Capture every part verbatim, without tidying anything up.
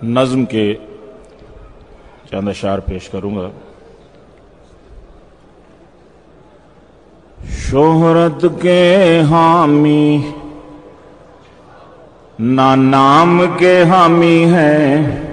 नज़्म के चंद अशार पेश करूंगा। शोहरत के हामी ना नाम के हामी हैं,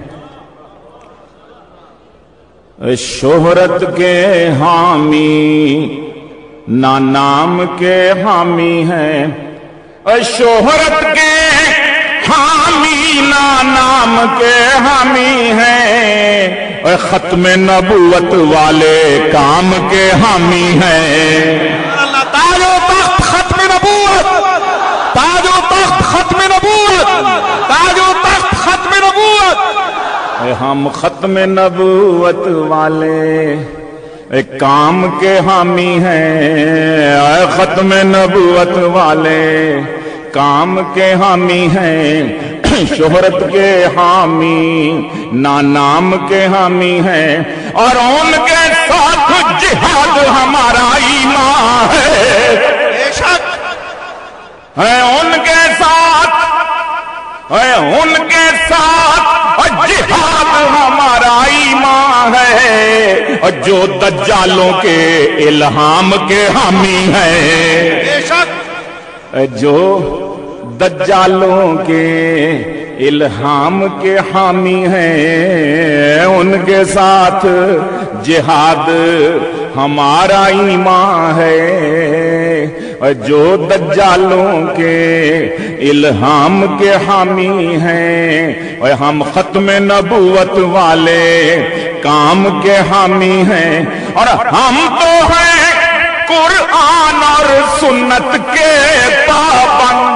शोहरत के हामी ना नाम के हामी हैं, शोहरत के हामी ना नाम के हामी हैं, और खत्म नबूवत वाले काम के हामी हैं। ताजो तख्त खत्म नबूवत, ताजो तख्त खत्म नबूवत, ताजो तख्त खत्म नबूवत। हम खत्म नबूवत वाले काम के हामी हैं, खत्म नबूवत वाले काम के हामी हैं, शोहरत के हामी ना नाम के हामी हैं, और उनके साथ जिहाद हमारा ईमान है। बेशक है उनके साथ, है उनके साथ जिहाद हमारा ईमान है, और जो दज्जालों के इल्हाम के हामी हैं। बेशक जो दज्जालों के इल्हाम के हामी हैं, उनके साथ जिहाद हमारा ईमान है, और जो दज्जालों के इल्हाम के हामी हैं, और हम खत्म नबूवत वाले काम के हामी हैं, और हम तो हैं कुरान और सुन्नत के पाबंद।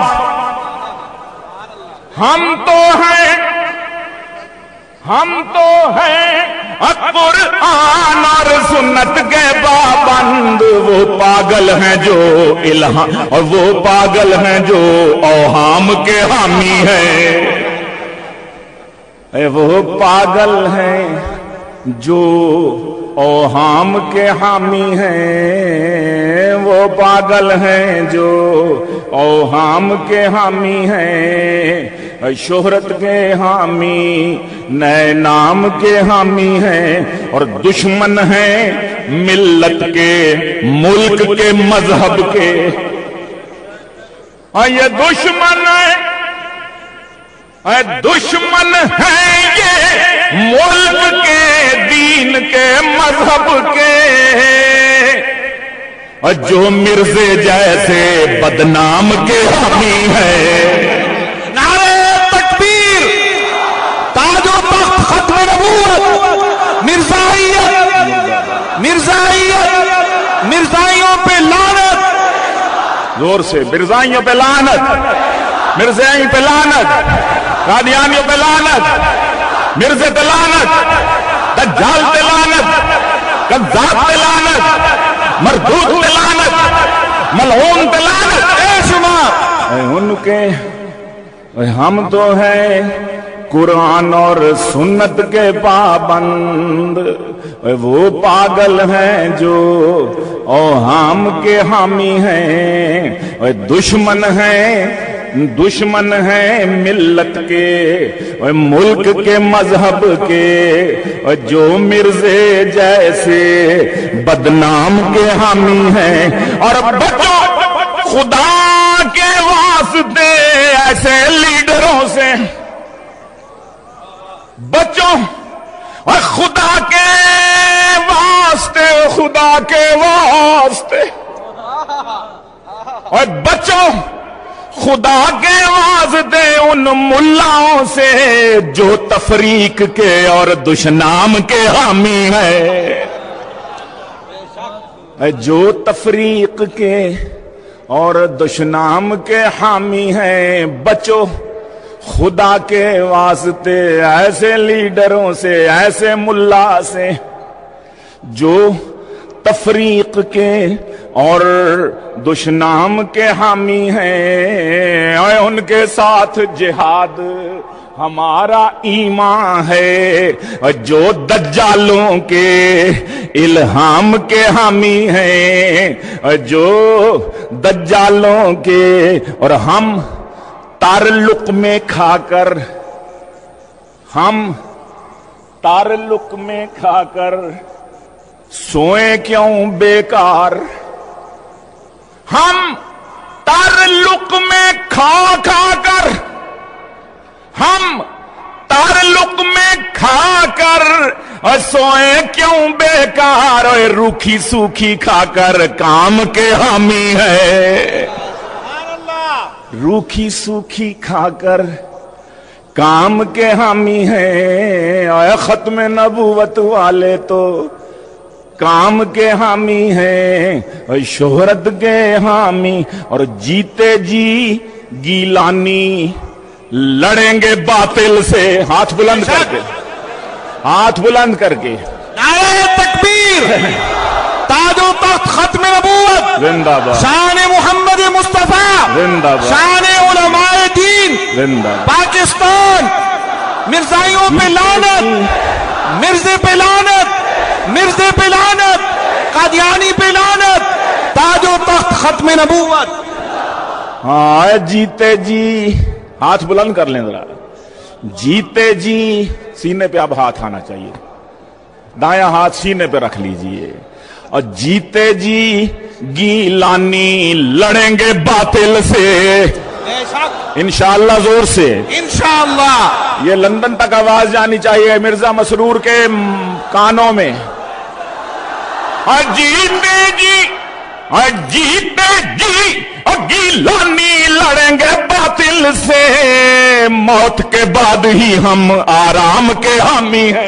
हम तो हैं हम तो हैं कुरान और सुन्नत के पाबंद। वो पागल हैं जो इल्हाम, और वो पागल हैं जो औहाम के हामी हैं, वो पागल हैं जो औहाम के हामी हैं, वो पागल हैं जो औहाम के हामी हैं, शोहरत के हामी नए नाम के हामी हैं, और दुश्मन हैं मिल्लत के मुल्क के मजहब के। और ये दुश्मन है, दुश्मन है ये मुल्क के दीन के मजहब के, और जो मिर्जे जैसे बदनाम के हामी हैं। नारे तकबीर, ताजो तख्त खत्म नबूवत, मिर्जाइयत, मिर्जाइयत, मिर्जाइयों पे लानत, जोर से मिर्जाइयों पे लानत, मिर्जाइयों पे लानत, कादियानियों पे लानत, मिर्जे पे लानत, दज्जाल पे लानत, कज़्ज़ाब पे लानत, मरदूद पे लानत, मलऊन पे लानत। ए शुमार उनके, हम तो हैं कुरान और सुन्नत के पाबंद, वो पागल हैं जो औहाम के हामी हैं, और दुश्मन हैं दुश्मन हैं मिल्लत के और मुल्क के मजहब के, और जो मिर्जे जैसे बदनाम के हामी हैं। और बचो खुदा के वास्ते ऐसे लीडरों से, बचो और खुदा के वास्ते, खुदा के वास्ते, और बचो खुदा के वास्ते उन मुल्लाओं से जो तफरीक के और दुश्मनाम के हामी है, जो तफरीक के और दुश्मनाम के हामी हैं। बचो खुदा के वास्ते ऐसे लीडरों से, ऐसे मुल्ला से जो तफरीक के और दुश्मनाम के हामी हैं, और उनके साथ जिहाद हमारा ईमान है, और जो दज्जालों के इल्हाम के हामी हैं, और जो दज्जालों के, और हम तारलुक में खाकर ہم تعلق میں کھا کر سوئیں کیوں بیکار، ہم تعلق میں کھا کھا کر ہم تعلق میں کھا کر اور سوئیں کیوں بیکار، اور روکھی سوکھی کھا کر کام کے حامی ہے، روکھی سوکھی کھا کر کام کے حامی ہیں، اور ختم نبوت والے تو کام کے حامی ہیں اور شہرت کے حامی، اور جیتے جی گیلانی لڑیں گے باطل سے، ہاتھ بلند کر کے، ہاتھ بلند کر کے نعرہ تکبیر، تاج و تخت ختم نبوت، زندہ باد، شان محمد مصطفیٰ، زندہ باد، شان علماء دین، زندہ باد، پاکستان، مرزائیوں پہ لعنت، مرزے پہ لعنت، مرزے پہ لعنت، قادیانی پہ لعنت، تاج و تخت ختم نبوت۔ ہاں جیتے جی، ہاتھ بلند کر لیں ذرا، جیتے جی، سینے پہ اب ہاتھ آنا چاہیے، دایاں ہاتھ سینے پہ رکھ لیجئے، اور جیتے جی گیلانی لڑیں گے باطل سے انشاءاللہ، زور سے انشاءاللہ، یہ لندن تک آواز جانی چاہیے مرزا مسرور کے کانوں میں، اور جیتے جی، اور جیتے جی اور گیلانی لڑیں گے باطل سے، موت کے بعد ہی ہم آرام کے حامی ہیں۔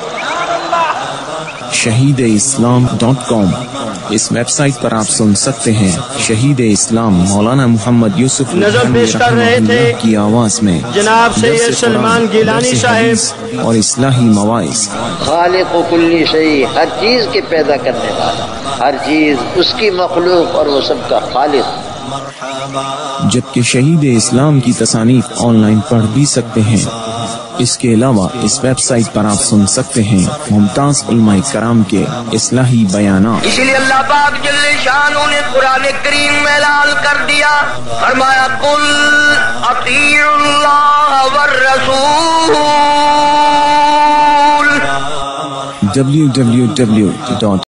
شہید اسلام ڈاٹ کام، اس ویب سائٹ پر آپ سن سکتے ہیں شہید اسلام مولانا محمد یوسف نظم پیش کر رہے تھے کی آواز میں جناب سید سلمان گیلانی صاحب، اور اصلاحی مواعظ۔ خالق و کلی شیء، ہر چیز کے پیدا کرنے والا، ہر چیز اس کی مخلوق اور وہ سب کا خالق۔ جبکہ شہید اسلام کی تصانیف آن لائن پڑھ بھی سکتے ہیں۔ اس کے علاوہ اس ویب سائٹ پر آپ سن سکتے ہیں ممتاز علماء کرام کے اصلاحی بیانات۔ اسی لیے اللہ پاک جل شانہ نے قرآن کریم میں اعلان کر دیا، فرمایا قل اطیعوا اللہ والرسول۔ W W W dot